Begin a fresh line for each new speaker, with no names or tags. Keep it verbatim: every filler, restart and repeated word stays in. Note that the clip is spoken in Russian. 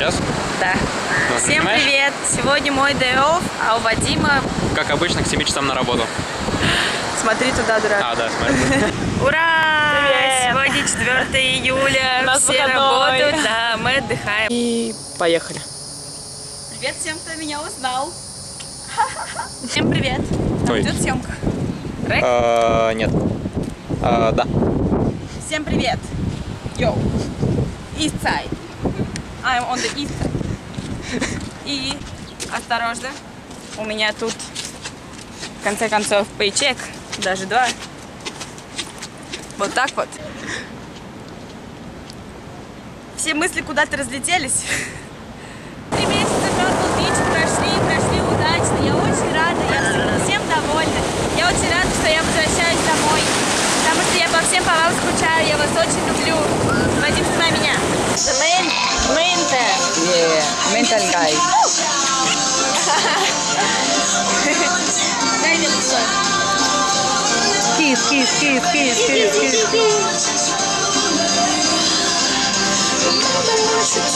сейчас?
Да.
Ну,
Всем
понимаешь?
привет! Сегодня мой day off, а у Вадима...
Как обычно, к семи часам на работу.
Смотри туда, дурак.
А, да, смотри.
Ура!
Привет!
Сегодня четвёртое июля,
У нас
все
выходной.
работают, да, мы отдыхаем.
И поехали.
Привет всем, кто меня узнал. Всем привет. Там
Ой.
идет съемка. Рэк?
А, Нет. А, Да.
Всем привет. Йоу. East side. I'm on the east side. И осторожно, у меня тут в конце концов пейчек, даже два. Вот так вот. Все мысли куда-то разлетелись. Три месяца Myrtle Beach прошли, прошли удачно. Я очень рада, я всем довольна. Я очень рада, что я возвращаюсь домой. Потому что я по всем по вам скучаю, я вас очень люблю. Вадим, снимай меня.
The main, main fan.
Yeah, mental guy.
Дай мне лицо.
Kiss, kiss, kiss, kiss, kiss, kiss.